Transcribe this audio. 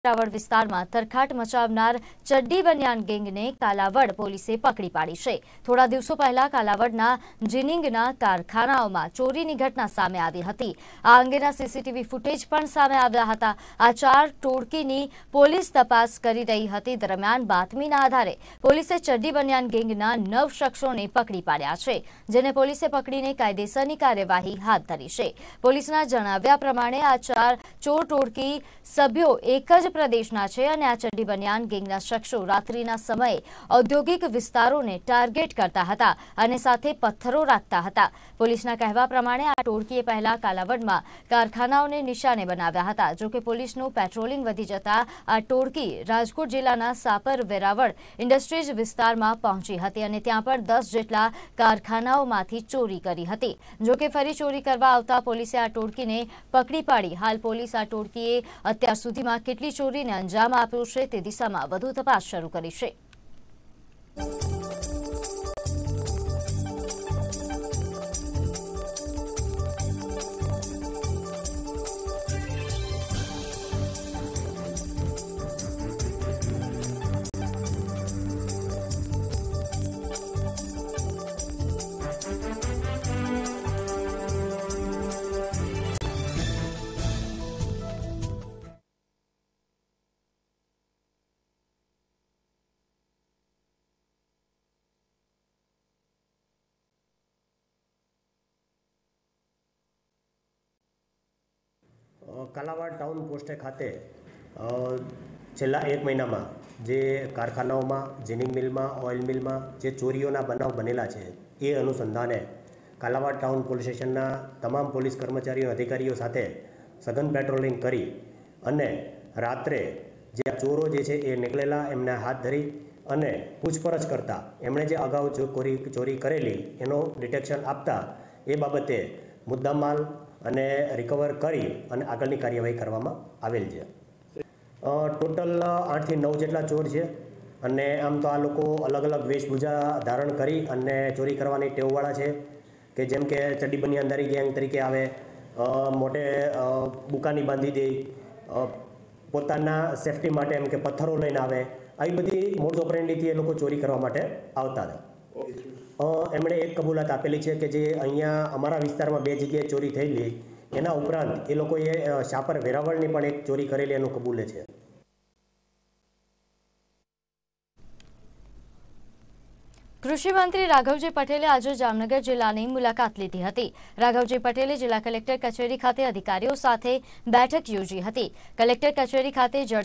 વેરાવળ વિસ્તારમાં તરખાટ મચાવનાર ચડ્ડી બનિયાન ગેંગને કાલાવડ પોલીસે પકડી પાડી છે। થોડા દિવસો પહેલા કાલાવડના જીનિંગના કારખાનાઓમાં ચોરીની ઘટના સામે આવી હતી। આ અંગેના સીસીટીવી ફૂટેજ પણ સામે આવ્યા હતા। આ ચાર ટોળકીની પોલીસ તપાસ કરી રહી હતી। દરમિયાન બાતમીના આધારે પોલીસે ચડ્ડી બનિયાન ગેંગના 9 શખ્સોને પકડી પાડ્યા છે, જેને પોલીસે પકડીને કાયદેસરની કાર્યવાહી હાથ ધરી છે। પોલીસના જણાવ્યા પ્રમાણે આ ચાર ચોર ટોળકી સભ્યો એક જ પ્રદેશના છે અને આ ચડ્ડી બનિયાન ગેંગના શખ્સો રાત્રિના સમયે ઔદ્યોગિક વિસ્તારોને ટાર્ગેટ કરતા હતા અને સાથે પથ્થરો રાખતા હતા। પોલીસના કહેવા પ્રમાણે આ ટોળકીએ પહેલા કાલાવડમાં કારખાનાઓને નિશાને બનાવ્યા હતા। જો કે પોલીસનું પેટ્રોલિંગ વધી જતા આ ટોળકી રાજકોટ જિલ્લાના સાપર વેરાવળ ઇન્ડસ્ટ્રીઝ વિસ્તારમાં પહોંચી હતી અને ત્યાં પણ 10 જેટલા કારખાનાઓમાંથી ચોરી કરી હતી। જો કે ફરી ચોરી કરવા આવતા પોલીસે આ ટોળકીને પકડી પાડી। હાલ પોલીસ આ ટોળકીએ અત્યાર સુધીમાં કેટલી ચોરીને અંજામ આપ્યો છે તે દિશામાં વધુ તપાસ શરૂ કરી છે। કાલાવાડ ટાઉન પોસ્ટે ખાતે છેલ્લા 1 મહિનામાં જે કારખાનાઓમાં, જીનિંગ મિલમાં, ઓઇલ મિલમાં જે ચોરીઓના બનાવ બનેલા છે એ અનુસંધાને કાલાવાડ ટાઉન પોલીસ સ્ટેશનના તમામ પોલીસ કર્મચારીઓ અધિકારીઓ સાથે સઘન પેટ્રોલિંગ કરી અને રાત્રે જે ચોરો જે છે એ નીકળેલા એમને હાથ ધરી અને પૂછપરછ કરતા એમણે જે અગાઉ ચોરી કરેલી એનો ડિટેક્શન આપતા એ બાબતે મુદ્દામાલ અને રિકવર કરી અને આગળની કાર્યવાહી કરવામાં આવેલ છે। ટોટલ 8 થી 9 જેટલા ચોર છે અને આમ તો આ લોકો અલગ અલગ વેશભૂષા ધારણ કરી અને ચોરી કરવાની ટેવવાળા છે કે જેમ કે ચડ્ડી બનિયાનદારી ગેંગ તરીકે આવે, મોટે બુકાની બાંધી દે, પોતાના સેફટી માટે એમ કે પથ્થરો લઈને આવે, આવી બધી મોડ ઓપરેન્ડીથી એ લોકો ચોરી કરવા માટે આવતા હતા। એમણે એક કબૂલાત આપેલી છે કે જે અહીંયા અમારા વિસ્તારમાં 2 જગ્યાએ ચોરી થયેલી, એના ઉપરાંત એ લોકોએ સાપર વેરાવળની પણ એક ચોરી કરેલી એનું કબૂલે છે। કૃષિ મંત્રી રાઘવજી પટેલે આજે જામનગર જિલ્લાની મુલાકાત લીધી હતી। રાઘવજી પટેલે જિલ્લા કલેક્ટર કચેરી ખાતે અધિકારીઓ સાથે બેઠક યોજી હતી। કલેક્ટર કચેરી ખાતે